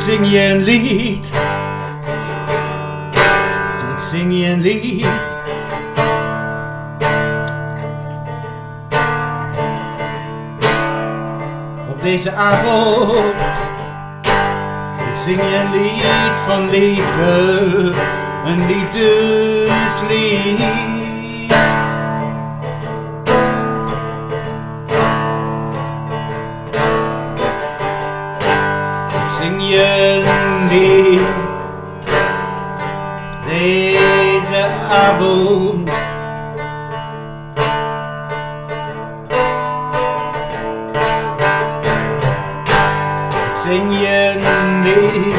zing je een lied. Ik zing je een lied. Op deze avond. Ik zing je een lied van liefde. Een liefdeslied. Zing je een lied deze avond. Zing je een lied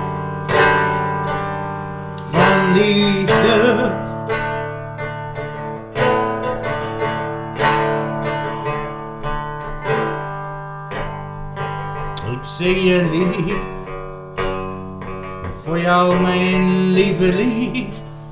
van liefde. Ik zing je een lied voor jou, mijn lieve lief.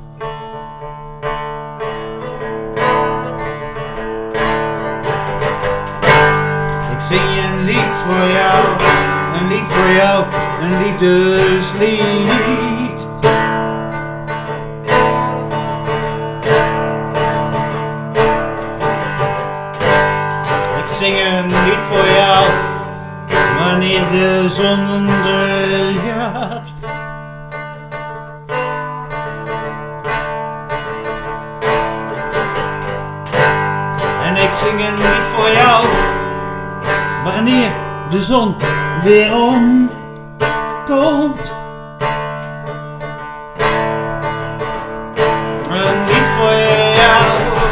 Ik zing je een lied voor jou, een lied voor jou, een liefdeslied. Ik zing een lied voor jou wanneer de zon ondergaat. En ik zing een lied voor jou wanneer de zon weer omkomt. Een lied voor jou,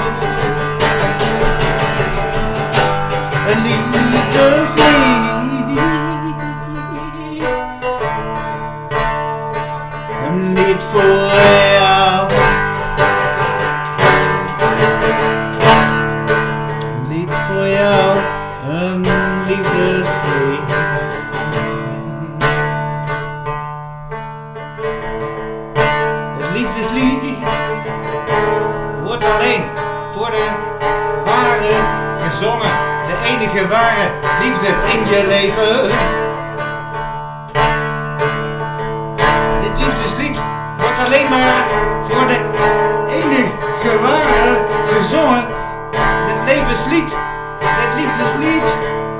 een liefdeslied. Een lied voor jou, een lied voor jou, een liefdeslied. Het liefdeslied wordt alleen voor de ware gezongen, de enige ware liefde in je leven. Alleen maar voor de enige ware gezongen. Het levenslied, het liefdeslied.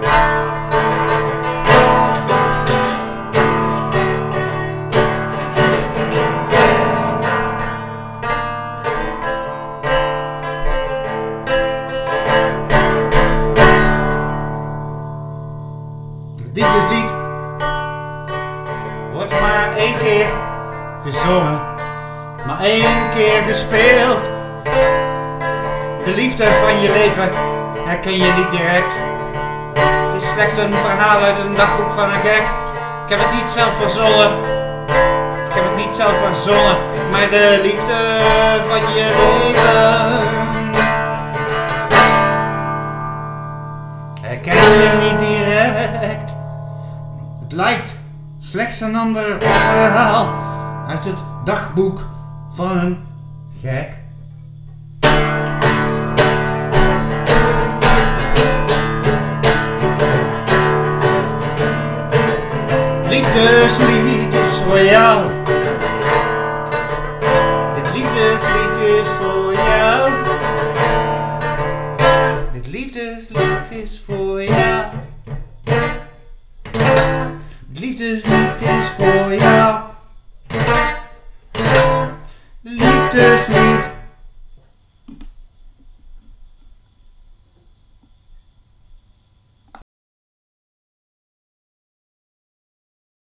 Het liefdeslied wordt maar één keer gezongen, maar één keer gespeeld. De liefde van je leven herken je niet direct. Het is slechts een verhaal uit een dagboek van een gek. Ik heb het niet zelf verzonnen. Ik heb het niet zelf verzonnen, maar de liefde van je leven herken je niet direct. Het lijkt slechts een ander verhaal uit het dagboek van een gek. Liefdeslied is voor jou. Dit liefdeslied is voor jou. Dit liefdeslied is voor jou. Dit liefdeslied is voor jou.